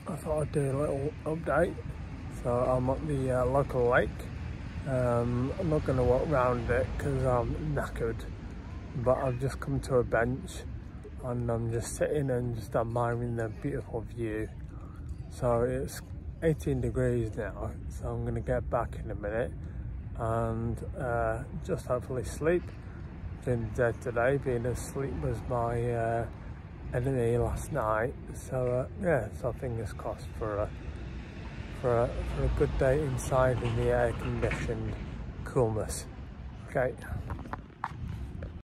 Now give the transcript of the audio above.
I thought I'd do a little update. So I'm at the local lake. I'm not going to walk around it because I'm knackered, but I've just come to a bench and I'm just sitting and just admiring the beautiful view. So it's 18 degrees now, so I'm going to get back in a minute and just hopefully sleep. Been dead today, being asleep was my enemy last night, so yeah, so fingers crossed for a good day inside in the air conditioned coolness. Okay.